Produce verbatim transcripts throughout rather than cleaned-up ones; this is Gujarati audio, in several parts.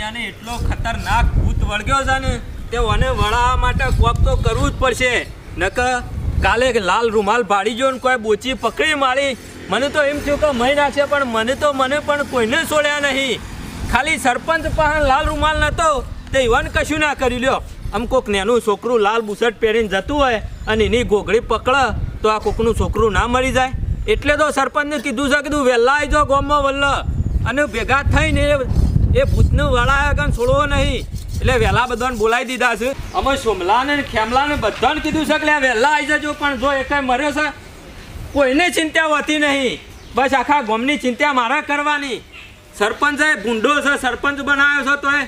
જીવણિયાને એટલો ખતરનાક ભૂત વળગ્યો છે ને તે મને વળાવવા માટે કોક તો કરવું જ પડશે. નકર કાલે લાલ રૂમાલ ભાડી ગયો ને કોઈ બોચી પકડી મારી મને તો એમ થયું કે મહી નાખશે, પણ મને તો મને પણ કોઈને છોડ્યા નહીં. ખાલી સરપંચ પાસે લાલ રૂમાલ નહોતો તે ઈવન કશું ના કરી લ્યો. આમ કોક નેનું છોકરું લાલ બુશર્ટ પહેરીને જતું હોય અને એની ઘોઘડી પકડે તો આ કોકનું છોકરું ના મરી જાય. એટલે તો સરપંચને કીધું છે, કીધું વહેલા આવી જાઓ ગામમાં વલ્લ અને ભેગા થઈને એ ભૂતનું વળાયા કાન છોડવો નહીં. એટલે વહેલા બધાને બોલાવી દીધા છે. અમે સોમલાને ખેમલાને બધાને કીધું છે કે વહેલા આવી જજો, પણ જો એક મર્યો છે કોઈને ચિંતા હોતી નહીં. બસ આખા ગામની ચિંતા મારે કરવાની. સરપંચ એ ભૂંડો છે, સરપંચ બનાવ્યો છે તો એ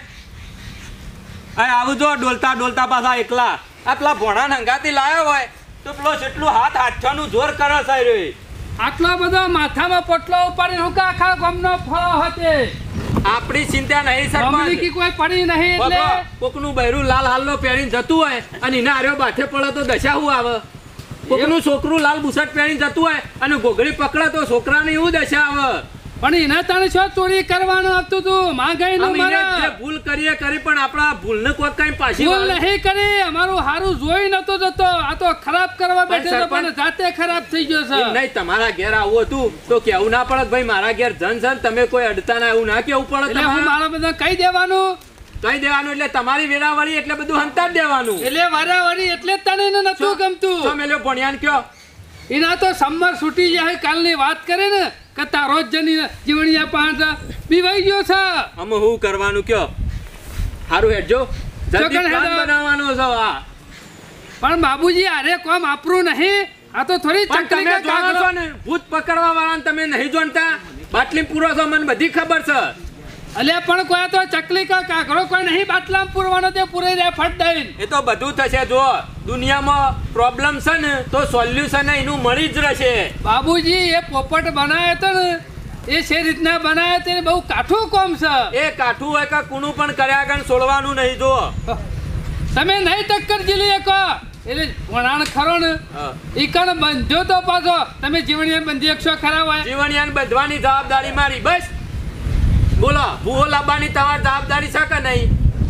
આવું જો ડોલતા ડોલતા પાછા એકલા આ પેલા ભોળાને હંગાતી લાવ્યો હોય તો પેલો જેટલું હાથ હાથનું જોર કરે છે રે. આટલો બધો માથામાં પોટલો ઉપાડી હું કે આખા ગામનો ફળો હતે. આપણી ચિંતા નહીં સરપંચ, કી કોઈ પડી નહીં એટલે કોકનું બૈરું લાલ હાલનો પહેરીને જતું હોય અને એને આર્યો બાથે પડે તો દશા શું આવે. કોકનું છોકરું લાલ બુશર્ટ પહેરીને જતું હોય અને ઘોઘડી પકડે તો છોકરાને એવું દશા આવે. પણ એના તને શું ચોરી કરવાનું હતું તું માંગાઈ નું મારા ભૂલ કરીએ કરી પણ આપણા ભૂલને કોઈ કઈ પાછી ભૂલ નહીં કરી. અમારું હારું જોઈ નતો જતો, આ તો ખરાબ કરવા બેઠો પણ જાતે ખરાબ થઈ ગયો છે. નહીં તમારા ઘેર આવું હતું તો કેવું ના પડે ભાઈ મારા ઘેર જન છે તમે કોઈ અડતા ના એવું ના કેવું પડે. એટલે હું મારા બધા કહી દેવાનું કહી દેવાનું એટલે તમારી વેરાવળી એટલે બધું હંતા જ દેવાનું. એટલે વારાવળી એટલે તને નતું ગમતું. તમે લ્યો ભણ્યાન કયો એના તો સમર છૂટી જાય કાલની વાત કરે ને કે તારો જ જની જીવણિયા પાંચ બીવાઈ ગયો છે. અમે શું કરવાનું કયો સારું હેડજો જલ્દી પ્લાન બનાવવાનો છે. આ પણ બાબુજી અરે કોમ આપરું નહીં. આ તો થોડી તમે જાણો છો ને ભૂત પકડવા વાળાને તમે નહીં જાણતા. બાટલી પૂરો છો મને બધી ખબર છે. અલ્યા પણ કોઈ તો ચકલી કા કાગરો કોઈ નહીં બાટલામાં પૂરવાનો તે પૂરી રે ફટ દઈને. એ તો બધું થશે. જો દુનિયામાં પ્રોબ્લેમ છે ને તો સોલ્યુશન એનું મળી જ રહેશે. બાબુજી એ પોપટ બનાવ્યો તો ને એ છે રીતના બનાવ્યો તે બહુ કાઠું કોમ છે. એ કાઠું હોય કે કુણું પણ કર્યા કાન છોડવાનું નહીં. જો તમે નહીં ટક્કર જીલી શકો એટલે વણાણ ખરો ને ઈ કણ બંધ્યો તો પાછો તમે જીવણિયાને બંધી એકસો ખરા હોય. જીવણિયાને બંધવાની જવાબદારી મારી. બસ બોલો ભૂવો લાવવાની તમારી જવાબદારી છે કે નહીં?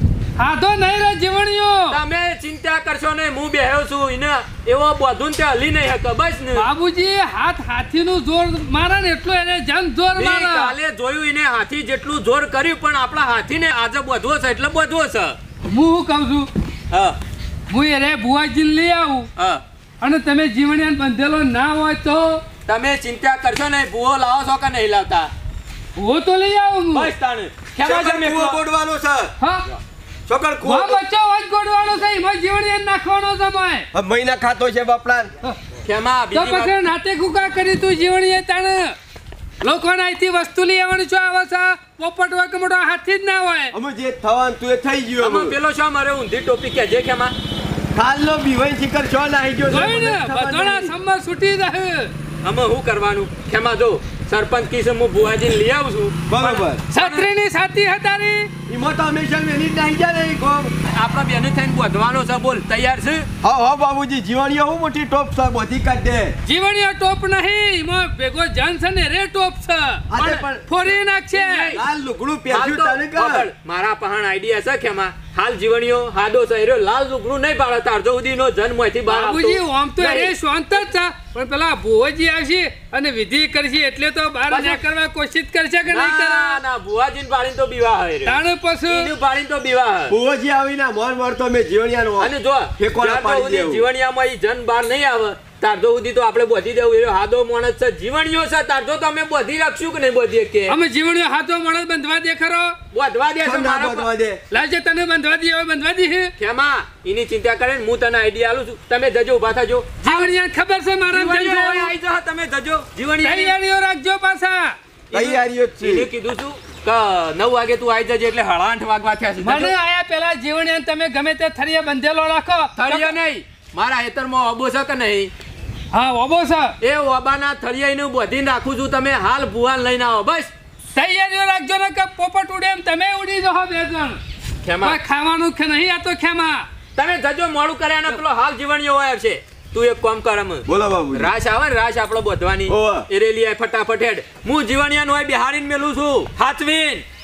હા તો નહીં રે જીવણીઓ તમે ચિંતા કરશો ને હું બેહ્યો છું એને એવો બધું તે હલી નહીં હકે. બસ ને બાબુજી હાથ હાથીનું જોર મારે ને એટલું એને જન જોર મારે. કાલે જોયું એને હાથી જેટલું જોર કર્યું પણ આપણા હાથીને આજે બધવો છે એટલે બધવો છે. હું શું કહું છું હા હું એ રે ભુવાજીને લઈ આવું હા અને તમે જીવણિયાને બંધેલો ના હોય તો તમે ચિંતા કરશો ને ભૂવો લાવો છો કે નહીં લાવતા? ભુવો તો લઈ આવું હું. બસ તાણે ખેમા જમે ભૂવો ગોડવાનો છે. હા છોકર કુવો બચ્ચો હોય ગોડવાનો છે એમાં જીવણિયાને નાખવાનો છે ભાઈ. હવે મહિના ખાતો છે બાપલા. ખેમા તો પછી નાતે કુકા કરી તું જીવણિયા તાણે લોકોને અહીંથી વસ્તુ લઈ આવવાનું શું આવે છે? પોપટ હોય કે મોટો હાથી જ ના હોય. અમે જે થવાનું તું એ થઈ ગયું. અમે પેલો શા મારે ઊંધી ટોપી કે જે ખેમા કાલનો બીવાઈ શિખર છો નાહી ગયો જોઈ ને બધાના સમર છૂટી રહે. અમે શું કરવાનું ખેમા? જો સરપંચ કીસે હું ભુવાજીને લઈ આવું છું. બરોબર છત્રીની સાથી હતારી ઈમો તો હંમેશા મેની જ નાહી જાય નહીં કોમ. આપણા બેને થઈને બોધવાનો છે. બોલ તૈયાર છે? હા હા બાબુજી જીવાણીઓ હું મોટી ટોપ છે બધી કાઢ દે. જીવણીઓ ટોપ નહીં એમાં ભેગો જાન છે ને રે ટોપ છે પણ ફોરી નાખશે. લાલ લુગડું પહેર્યું તને કર. મારા પહાણ આઈડિયા છે ખેમા. હાલ જીવણીઓ હાડો છે લાલ લુગડું નહીં પાડે તારજો સુધીનો જન્મ માંથી બહાર બાબુજી આમ તો એ શાંત જ છે પણ પેલા ભુવાજી આવશે અને વિધિ કરશે એટલે તો બહાર ના કરવા કોશિશ કરશે કે નહીં કરે? ના ના ભુવાજીને પાડીને તો બીવા હોય રે. તાણે પછી એનું પાડીને તો બીવા હોય. ભુવાજી આવીને મોર મોર તો મે જીવણિયાનો અને જો ફેકોલા પાડી દેવું. જીવણિયામાં ઈ જન બહાર નહીં આવે તારજો સુધી તો આપણે બોધી દેવું. એ હાદો માણસ છે જીવણીઓ છે તારજો તો અમે બોધી રાખશું કે નહીં બોધીએ કે? અમે જીવણીઓ હાથો માણસ બંધવા દે ખરો? બોધવા દે તો ના બોધવા દે. લાજે તને બંધવા દે હવે બંધવા દે છે ખેમા એની ચિંતા કરે હું તને આઈડિયા આલું છું. તમે જજો ઉભા થજો. જીવણીયા ખબર છે મારા જીવણીઓ આવી જાઓ તમે જજો. જીવણીયા તૈયારીઓ રાખજો પાછા. તૈયારીઓ જ એને છે. કીધું છું કે નવ વાગે તું આવી જજે એટલે સાડા આઠ વાગવા થયા છે. મને આયા પેલા જીવણીયા તમે ગમે તે થરીએ બંધેલો રાખો. થળિયા નહીં મારા હેતરમાં ઓબો છે કે નહીં? હા ઓબો છે. એ ઓબાના થળિયાનું બધીને રાખું છું. તમે હાલ ભુવાન લઈને આવો. બસ તૈયારીઓ રાખજો ને કે પોપટ ઉડે એમ તમે ઉડી જાઓ બે જણ. ખેમા ખાવાનું કે નહીં આ તો ખેમા તમે જજો મોડું કર્યા પેલો હાલ જીવણીઓ હોય છે. તું એક કામ કર અમે બોલો બાબુ. રાશ આવે ને રાશ આપણો બોધવાની ઓવે. એ રેલી આય ફટાફટ હેડ. હું જીવણિયાનો હોય બિહારીને મેલું છું હાથવીન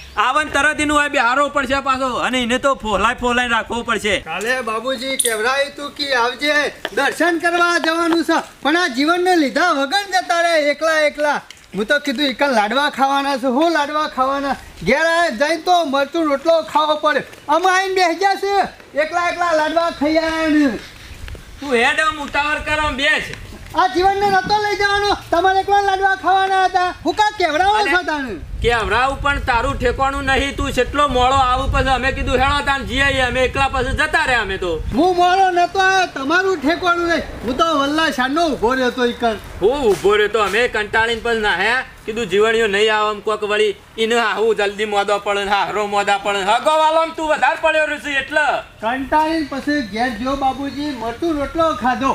આવન તરત એનું હોય બિહારવો પડશે પાછો અને એને તો ફોલાય ફોલાય રાખવો પડશે. કાલે બાબુજી કેવરાયું તું કે આવજે દર્શન કરવા જવાનું છે પણ આ જીવનને લીધા વગર જતા રહે એકલા એકલા. હું તો કીધું એકલા લાડવા ખાવાના છે હું લાડવા ખાવાના ઘેર જઈને તો મરચું રોટલો ખાવો પડે આમાં આવીને બેસી જશે એકલા એકલા લાડવા ખાઈ આવ્યા. તું હેડ આમ ઉતાવળ કર આમ બેસ. આ જીવનને નતો લઈ જવાનો તમારે એકલા લાડવા ખાવાના હતા હું કા કેવરાવો છો તાને કે હમણાં પણ તારું ઠેકવાનું નહીં. તું કેટલો મોડો આવું પછી અમે કીધું હેડો તાન જઈએ અમે એકલા પછી જતા રહ્યા અમે તો. હું મોડો નતો આવ્યો તમારું ઠેકવાનું નહીં હું તો વલ્લા શાનો ઊભો રહેતો ઈકણ. હું ઊભો રહ્યો અમે કંટાળીને પછી ના હે કીધું જીવણીઓ નહીં આવે આમ કોક વળી એને હાહું જલ્દી મોદો પડે ને હારો મોદા પડે હગો વાલો તું વધારે પડ્યો રહેશે એટલે કંટાળીને પછી ઘેર જો બાબુજી મરચું રોટલો ખાધો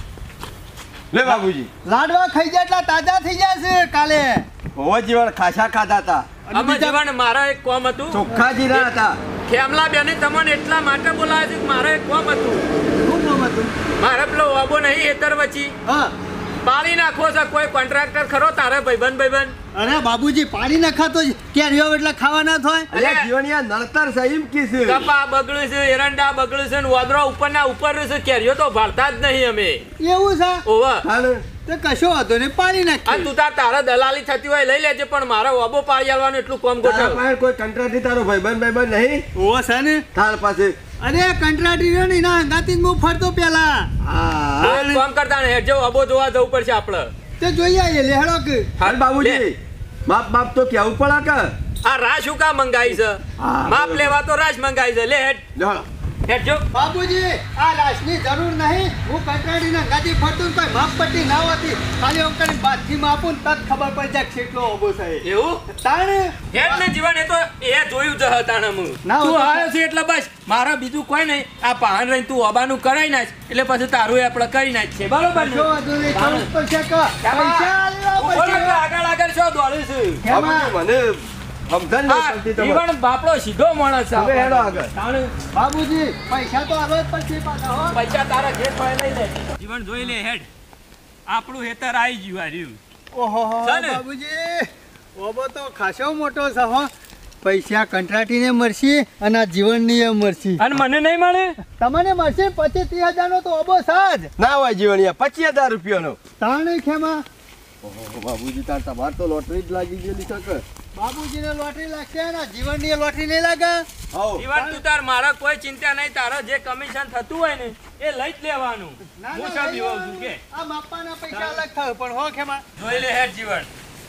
લે બાબુજી લાડવા ખાઈ જાય એટલે તાજા થઈ જશે કાલે. હોવા જીવન ખાસા ખાધા હતા. અમે જીવન મારા એક કોમ હતું ચોખ્ખા જીરા હતા. ખેમલા બેને તમને એટલા માટે બોલાવે છે કે મારે એક કોમ હતું. શું કામ હતું? મારે પેલો વાબો નહીં એતર વચ્ચી હા પાળી નાખો છે કોઈ કોન્ટ્રાક્ટર ખરો તારે ભાઈબંધ ભાઈબંધ. અરે બાબુજી પાડી નખાતો કેરીઓ એટલે ખાવાના થાય. અરે જીવણિયા નડતર છે એમ કી છે. કપા બગડ્યું છે એરંડા બગડ્યું છે ને વાદળો ઉપરના ઉપર છે કેરીઓ તો ભાળતા જ નહીં અમે. એવું છે ઓવા હાલ તો કશો વાંધો નહીં પાડી અને નાખી. તું તાર તારા દલાલી થતી હોય લઈ લેજે પણ મારે વાબો પાળી આલવાનું એટલું કામ તારા ગોઠવ. પાસે કોઈ કંટ્રાટી તારો ભાઈબંધ ભાઈબંધ નહીં ઓ છે ને તાર પાસે. અરે કંટ્રાટી રહ્યો ને એના હંગાથી જ હું ફરતો પેલા. હા આ કામ કરતા ને હેડ જો વાબો જોવા જવું પડશે આપણે. તે જોઈ આવીએ લેહડો કે હાલ બાબુજી માપ માપ તો કેવું પડે કે આ રાશ શું કામ મંગાઈ છે હા, માપ બરોબર. લેવા તો રાશ મંગાઈ છે લે હેડ લો હેડ જો. બાબુજી આ રાશની જરૂર નહીં હું કંટાળીને ગાડી ફરતું ને કોઈ માપપટ્ટી ના હોતી ખાલી હું કરીને બાદથી માપું ને તરત ખબર પડી જાય કેટલો ઊભો છે એવું તાણે હેડ ને જીવન એ તો એ જોયું જ હતા હું ના તું હોતું. આવ્યો છે એટલે બસ મારા બીજું કોઈ નહીં આ પહાણ રહીને તું ઓબાનું કરાઈ નાખ એટલે પછી તારું એ આપણે કરી નાખીએ બરોબર ને જો વાંધો નહીં કરવું જ પડશે કે પૈસા આલવા ઉભો રહો, પડશે. આગળ આગળ શું દોડું છું કેમાં? બાબુજી મને સમજણ હા, નહીં પડતી તમારે. જીવન બાપડો સીધો માણસ છે. હવે હેડો આગળ. તાણ બાબુજી પૈસા તો આલવા જ પડશે પાછા હો. પૈસા તારા ઘેર પડે લઈ લે જીવન જોઈ લે હેડ આપણું હેતર આવી ગયું આ રહ્યું. ઓહો છે ને? બાબુજી ઓબો તો ખાસો મોટો છે હો પૈસા કંટ્રાટીને મળશે અને આ જીવનની એ મળશે અને મને નહીં મળે તમને મળશે પચીસ ત્રીસ હજાર નો તો ઓબો સાજ ના હોય જીવણિયા પચીસ હજાર રૂપિયાનો. તાણે ખેમા ઓહો, બાબુજી તાર તમાર તો લોટરી જ લાગી ગયેલી છે કે બાબુજીને લોટરી લાગશે ને જીવનની લોટરી નહીં લાગે. આવો. જીવન તું તાર મારા કોઈ ચિંતા નહીં તારા જે કમિશન થતું હોય ને એ લઈ જ લેવાનું ના, હું ના, સા લઈ બીવાઉં લો. છું કે આ માપવાના પૈસા અલગ થાય પણ હો ખેમા જોઈ લે હેડ જીવન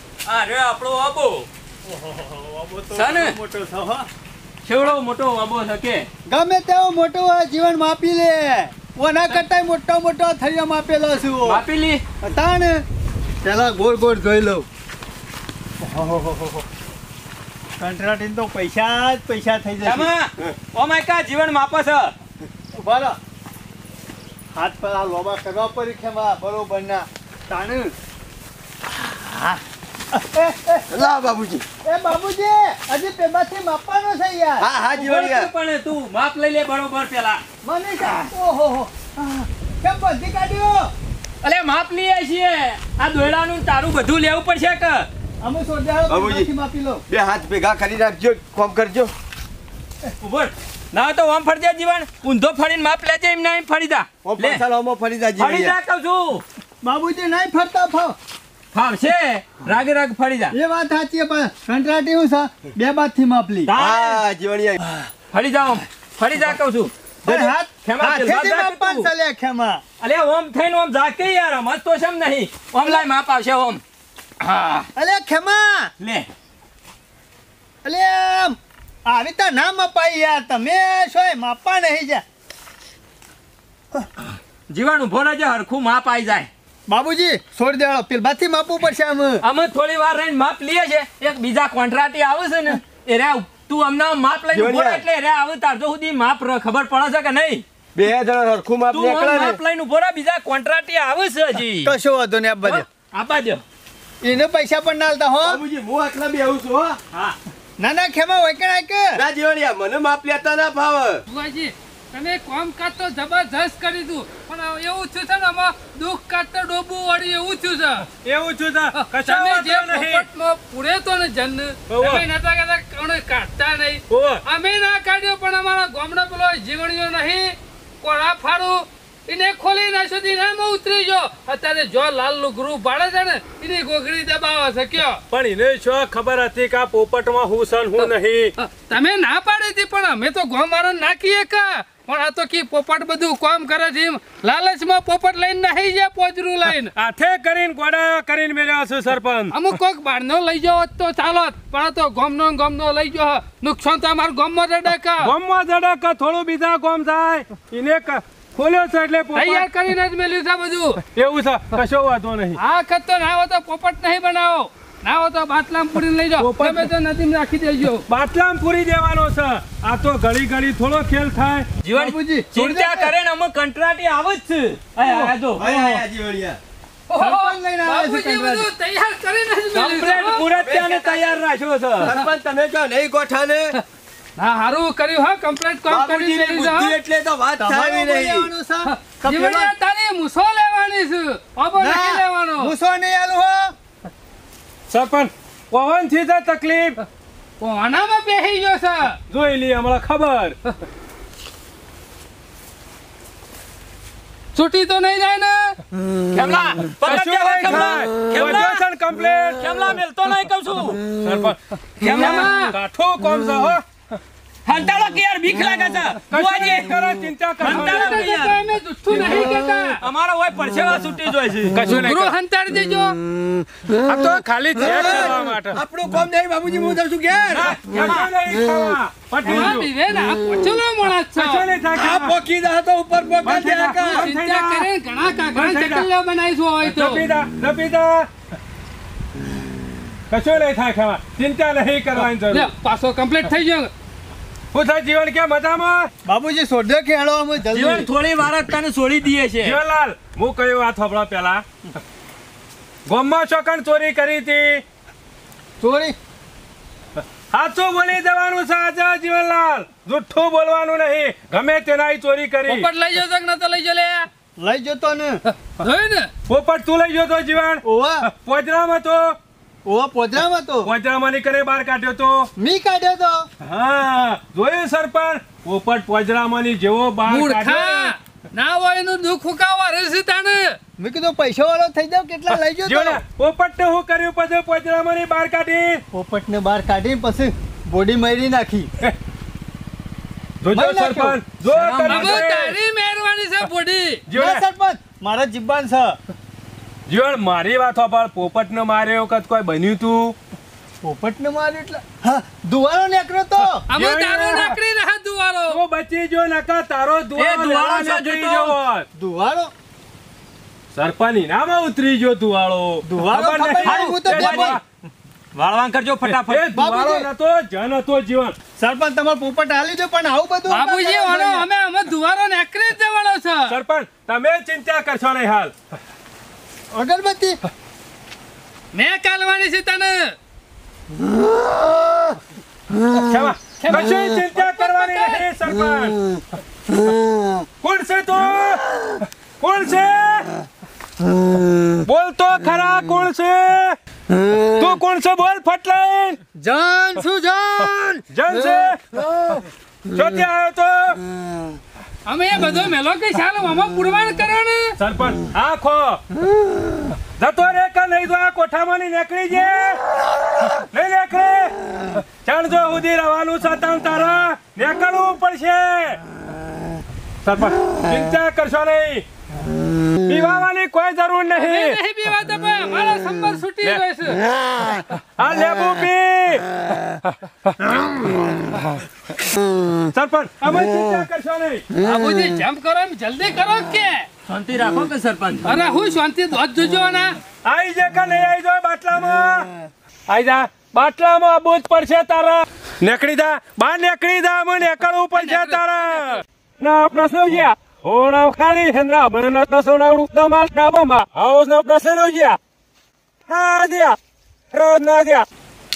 આ રે આપણો આબો ઓબો તો છે ને? મોટો છે હો છેવડો મોટો આબો છે કે ગમે તેવો મોટો હોય જીવન માપી લે ઓના કરતા મોટો મોટો થયો માપેલો છું માપી લી તાણે પેલા ગોળ ગોળ જોઈ લઉં કંટ્રાટી તો પૈસા જ પૈસા થઈ જશે એમાં ઓ માય કા જીવન માપે છે ઉભા રહો. હાથ પર આ લોબા કરવા પડી ખેમા બરોબર ના તાણે લા બાબુજી. એ બાબુજી હજી પેમાંથી માપવાનો છે યાર હા હા જીવણિયા. પણ તું માપ લઈ લે બરોબર પેલા મને કા ઓહો હો કેમ બધી કાઢ્યો અલે માપ લઈએ છીએ આ દોયડાનું ને તારું બધું લેવું પડશે કે અમે સોડ્યા બાબુજી. પેમાંથી માપી લો બે હાથ ભેગા કરી નાખજો કોમ કરજો. ઉભર ના તો આમ ફરી જા જીવન ઊંધો ફરીને માપ લેજે એમ ના એમ ફરી જા ઓમ લે પાછળ ઓમો ફરી જા ફરી જા જીવણિયા. કહું છું બાબુજી નહીં ફરતા ફાવ ફાવશે રાગે રાગ ફરી જા એ વાત સાચી છે પણ કંટ્રાટી હું છે બે બાદથી માપ લી હા જીવણિયા. ફરી જા આમ ફરી જા કહું છું પણ હાથ ખેમા, હાથેથી ખેમા, માપવાનું તું. ચાલે ખેમા અલે ઓમ થઈને ઓમ જાકે યાર મત તો સમ નહીં ઓમ લાય માપ આવશે ઓમ હા અલે ખેમા લે અલે આમ આવી તો ના મપાઈ યાર તમે શોય માપા નહીં જા જીવન ઉભો રહેજે હરખું માપ આવી જાય બાબુજી છોડી દેવાળો પેલબાથી માપવું પડશે આમ અમે થોડી વાર રહીને માપ લઈએ છે એક બીજા કોન્ટ્રાક્ટી આવે છે ને એ રે તું અમને માપ લઈને ઉભો રહે એટલે રે આવે તાર તો સુધી માપ ર- ખબર પડે છે કે નહીં બે જણા હરખું માપ તું આમ નીકળે ને માપ લઈને ઉભો રહે બીજા કોન્ટ્રાક્ટી આવે છે હજી કશો વાંધો નહીં આપવા દે આપા દો એને પૈસા પણ ના આલતા હો બાબુજી હું આટલા બી આવું છું હો. હા ના ના ખેમા વૈકણ આય કે ના જીવણિયા મને માપ લેતા ના ફાવે ભુવાજી તમે કામકાજ તો જબરજસ્ત કરી દીધું પણ એવું થયું છે ને આમાં દુઃખ કાઢતો ડોબું વળી એવું થયું છે એવું છું તા કશા તમે જે વાંધો નહીં. પોપટમાં પૂરે તો ને જન ઓહો. તમે નતા કહેતા કોણે કાઢતા નહીં ઓહો. અમે ના કાઢ્યો પણ અમારા ગામનો પેલો જીવણીઓ નહીં કોળા ફાડું એને ખોલી ના સુધી નામાં ઉતરી ગયો અત્યારે જો લાલ લુગરું પાડે છે ને એની ગોગડી દબાવે છે કયો પણ એને શું ખબર હતી કે આ પોપટમાં હું સન હું નહીં. તમે ના પાડી હતી પણ અમે તો ગામ વાળા નાખીએ કા પણ આ તો કી પોપટ બધું કામ કરે છે એમ લાલચમાં પોપટ લઈને નહીં જાય પોજરું લઈને હાથે કરીને ગોડા કરીને મેલ્યા છું સરપંચ. અમુક કોક બહારનો લઈ જાવ હોત તો ચાલો પણ આ તો ગામનો ને ગામનો લઈ જાવ નુકસાન તો અમારા ગામમાં જડે કા ગોમમાં જડક થોડું બીજા ગોમ થાય એને ક- ખોલ્યો છે એટલે પોપટ. તૈયાર કરીને જ મેલ્યું છે બધું એવું છે કશો વાંધો નહીં. આ ખત તો ના હોય તો પોપટ નહીં બનાવો ના હોય તો બાટલામાં પૂરીને લઈ જાઓ પોપટ- તમે તો નદીમાં રાખી દેજો બાટલામાં પૂરી દેવાનો છે આ તો ઘડી ઘડી થોડો ખેલ થાય. બાપુજી, ચિંતા કરે ને અમે કંટ્રાટી આવે જ છે. આય, આય, જો. આય, આય, આય, જીવણિયા. ઓહો, લઈને આવે છે બાપુજી કંટાળી. બધું તૈયાર કરીને જ મેલ્યું છે, કમ્પ્લેટ હો. મુરત્યાને તૈયાર રાખ્યો છે. સરપંચ તમે જો નહીં ગોઠાને હા હારું કર્યું હા કમ્પ્લીટ કામ કરી બાપુજીની મેલ્યું છે, બુદ્ધિ હો. એટલે તો વાત થાવી તમારું નહીં. બોલવાનું છે. જીવણીયા તારી મૂસો લેવાની છે અબો નથી ના, લેવાનો મૂસો નહીં આલું હો. સરપંચ પવન થી તો તકલીફ કોનામાં બેહી ગયો છે જોઈ લી હમણાં ખબર. છૂટી તો નહીં જાય ને કેમલા કશું નહીં થાય. વધ્યો છે ને કમ્પ્લેટ. કેમલા મેલતો નહીં કહું છું સરપંચ કેમલા? કાઠું કોમ છે હો. હંતાળો કે યાર બીક લાગે છે કશું બુઆજી, નહીં કરે, ચિંતા કરવાની હંતાળો નથી. કે યાર. અમે જુઠ્ઠું નહીં કહેતા અમારો હોય પરસેવા છૂટી જોય છે કશું નહીં ગૃહ કરે. હંતાડી દેજો આ તો ખાલી ચેક કરવા માટે. આપણું કામ નહીં બાબુજી, હું જાઉં છું ઘેર. કશું નહીં ખાવા. પટી હા ગયું. બીવેન આ પછલો માણસ છે કશું નહીં થાય આ ખાવા. પોકી દા તો ઉપર પોકા બંધ થઈ જા. દે કા. ચિંતા કરે ઘણા કાગડા બંધ થઈ જા. ચકલિયા બનાવીશું હોય તો રપીદા, રપીદા. કશું નહીં થાય ખાવા. ચિંતા નહીં કરવાની લે, જરૂર. પાછો કમ્પ્લીટ થઈ ગયો હું થાય જીવન કે મજામાં? બાબુજી સોઢે ખેડો અમે જીવન જલ્દી. થોડી વાર જ તને છોડી દઈએ છે જીવનલાલ, હું કયું વાત સાંભળો પેલા. ગામમાં ચોકન ચોરી કરી હતી. ચોરી સાચું બોલી દેવાનું છે આજે જીવનલાલ. જુઠ્ઠું બોલવાનું નહીં. ગમે તેનાય ચોરી કરી. પોપટ લઈ જતો કે નતો લઈ જો લે લઈ જતો ને. જોયું ને પોપટ તું લઈ ગયો તો જીવન. ઓવા પોજરામાં તો ઓવા પોદરામાં તો પોજરામાં ની કરે બહાર કાઢ્યો તો. મી કાઢ્યો તો. હા જોયું સરપંચ. પોપટ પોજરામાં ની જેવો બહાર મૂર્ખા કાઢ્યો. ના હોય એનું દુઃખ ઉકાવા રસી તાને મેં કીધું પૈસા વાળો થઈ જાવ કેટલા લઈ જતો. જીવન, પોપટ ને હું કર્યું પછી પોજરામાં ની બહાર કાઢી. પોપટ ને બહાર કાઢી પછી બોડી મારી નાખી. જોજો મારી નાખ્યો. સરપંચ જો કર્યું અમે છે. તારી મહેરબાની છે બોડી ના જીવન, સરપંચ મારા જીબ્બાન છે. જીવન મારી વાત સાંભળ. પોપટ ને મારે વખત કોઈ બન્યું તું? પોપટ ને માર્યો એટલે હા દુવારો નીકળ્યો તો. અમે જીવન, તારો નાકડી રહા દુવારો તું બચી જો નકા તારો દુઆ દુઆળો છે નીકળી જોતો. જવો. દુવારો સરપંચ ઇનામમાં ઉતરી ગયો દુવાળો. દુવાળો ખબર ખબર નહીં. નહીં, હું તો એ બે દુઆ- વાળવાન કરજો ફટાફટ એ દુવાળો બાબુજી. નતો, જન હતો જીવન. સરપંચ તમારો પોપટ હાલી દો પણ આવું બધું બાબુજી વાળો અમે અમે દુવારો નાકડી જ જવાનો છે સરપંચ તમે ચિંતા કરશો નહીં હાલ. અગરબત્તી મેં કાલવાની છે તને ખેમા, કશું ચિંતા કરવાની નહીં સરપંચ. કોણ છે તું? કોણ છે? બોલ તો ખરા કોણ છે? તું કોણ છે બોલ ફટલાઈન. જાન શું જાન જન છે? ચોથી આવ્યો તો અમે એ બધો મેલો કે ચાલો આમાં પુરવાન કરો ને સરપંચ આખો જતો રે કે નહીં તો આ કોઠામાં ની નીકળી જે નહીં નીકળે ચાણ જો સુધી રહેવાનું છે તાણ તારા નીકળવું પડશે. સરપંચ ચિંતા કરશો નહીં. પીવાની કોઈ જરૂર અમે નહીં. નહીં પીવા તો ભાઈ અમારો સંબર છૂટી ગયો છે આ લેબુ પી. સરપંચ અમે ચિંતા કરશો નહીં. બાબુજી જમ્પ કરો એમ જલ્દી કરો કે શાંતિ રાખો કે સરપંચ અરે હું શાંતિ દોધ જોજો ના આઈ જે કે નહીં આઈ જો બાટલામાં આઈ જા બાટલામાં આબુ જ પડશે તારા. નીકળી જા બહાર નીકળી જા અમે નીકળવું પડશે તારા. ના પ્રશ્નો જ્યાં ઓણા ખાલી હેન્દ્રા મને પ્રશ્નો તમાર ડાબામાં હાઉસ નો પ્રશ્નો જ્યાં હા જ્યાં રોજ ના જ્યાં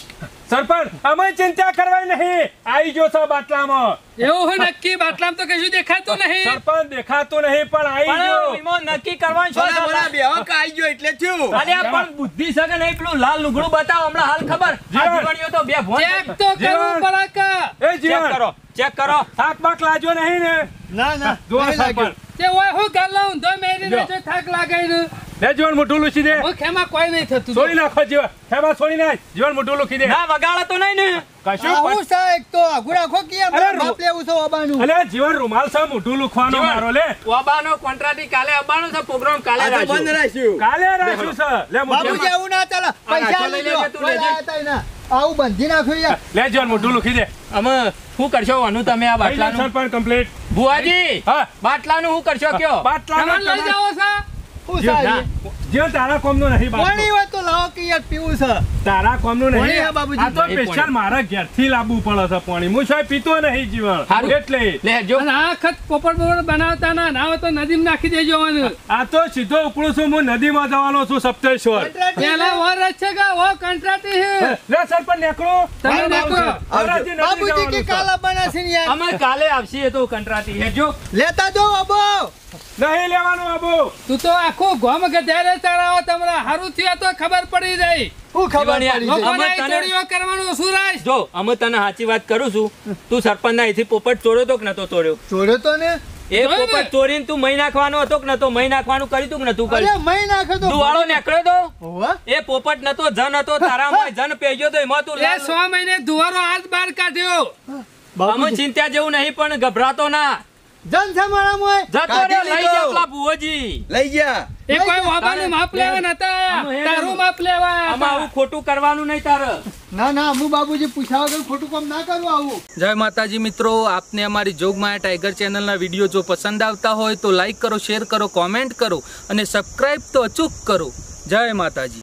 સરપંચ અમે ચિંતા કરવાની નહીં, આવી જો છો બાટલામાં. એવું હોય નક્કી બાટલામાં તો કશું દેખાતું નહીં. સરપંચ દેખાતું નહીં પણ આવી પણ જો. એમાં નક્કી કરવાનું શું ભલા ભલા છે? બેહો કે આઈ ગયો એટલે થયું. અરે પણ બુદ્ધિ છે કે નહીં? પેલું લાલ લુગડું બતાવો હમણાં હાલ ખબર. આ જીવન. જીવણીઓ તો બે ભોંય ચેક તો કરવું પડે કે. એ ચેક જીવન કરો ચેક કરો. થાક બાક લાજો નહીં ને. ના ના જો નહીં લાગ્યું. સરપંચ તે હોય હું ગાલા ઊંધો મેરીને જો. જો થાક લાગે ને લે જીવન મોઢું લૂછી દે. મુખેમાં કોઈ નહીં થતું. છોડી નાખો જીવન. ખેમા છોડી નાખ. જીવન મોઢું લૂખી દે. ના વગાડો તો નહીં ને. કશું આવું પણ- છે એક તો આઘું રાખો કે એમ અરે બાપ લેવું છે ઓબાનું. અલે જીવન રૂમાલ છે મોઢું લૂખવાનો જીવન. મારો લે. ઓબાનો કોન્ટ્રાક્ટી કાલે આવવાનો છે, પ્રોગ્રામ કાલે આજે રાખજો. બંધ રાખ્યું. કાલે રાખ્યું છે. લે મોઢું બાબુજી આવું ના ચાલે પૈસા નાખો, લઈ લીધો લેજે, તું કોઈ લેજે. લાયા તાય ના. આવું બંધી નાખ્યું યાર. લે જીવન મોઢું લૂખી દે. અમે શું કરશો વાનું તમે આ લઈ લે બાટલાનું? સરપંચ કમ્પ્લીટ. ભુવાજી હા બાટલાનું શું કરશો કયો? બાટલાનો તમે લઈ જાઓ છો. શું જીવન, સારી? જીવન તારા કોમનું નહીં બાટલો. પાણી હોય તો લાવો કે યાર પીવું છે. તારા કોમનું પાણી નહીં. હે બાબુજી. આ તો નહીં સ્પેશિયલ પાણી. મારા ઘેરથી લાવવું પડે છે પાણી. હું સાહેબ પીતો નહીં જીવન. હારું. એટલે લેજો. અને આ વખત પોપટ પોપટ બનાવતા ના ના હોય તો નદીમાં નાખી દેજો મને. આ તો સીધો ઉપડું છું, હું નદીમાં જવાનો છું સપ્તેશ્વર. કંટ્રાટી પેલા વર જ છે કે વો કંટ્રાટી છે. લે સરપંચ નેકળો. તમે બાબુ નાખો. આવરાજી નદી બાબુજી જવાનું કે છે. કાલા બનાશે ને યાર. અમે કાલે આવશે એ તો કંટ્રાટી હેજો. લેતા જો અબો. નહીં લેવાનું આબુ. તું તો આખું ગોમ ગધેડે ચડાવો તમને હારું થયું તો ખબર પડી જાય. હું ખબર જીવન યાર, પડી જાય. અમે લોકોને તને- ચોરીઓ કરવાનું શું રાજ? જો અમે તને સાચી વાત કરું છું, તું સરપંચ અહીંથી પોપટ ચોર્યો તો કે નતો ચોર્યો? ચોર્યો તો ને. એ જોયું ને? પોપટ ચોરીને તું મહી નાખવાનો હતો કે નતો મહી નાખવાનું કર્યું તું કે નતું અરે કર્યું? મહી નાખે તો દુવાળો નીકળ્યો તો હોવા? એ પોપટ નતો જન હતો તારામાં જન પેજ્યો તો એમાં તું એ લાલ- સો મહિને દુવારો હાથ બહાર કાઢ્યો. અમે બાબુજી ચિંતા જેવું નહીં પણ ગભરાતો ના. જન છે મારામાં જતો કાઢી રહ્યો, લઈ લીધો. જા પેલા ભુવોજી. લઈ ગયા. એ કોઈ વાબાનું માપ લેવા નતા આમાં હે તારું માપ લેવા આયા આમાં આવું હતા. ખોટું કરવાનું નહીં તારે. ના ના હું બાબુજી પૂછ્યા વગર ખોટું કામ ના કરું આવું. જય માતાજી મિત્રો, આપને અમારી જોગમાયા ટાઈગર ચેનલના વિડીયો જો પસંદ આવતા હોય તો લાઈક કરો, શેર કરો, કોમેન્ટ કરો અને સબસ્ક્રાઈબ તો અચૂક કરો. જય માતાજી.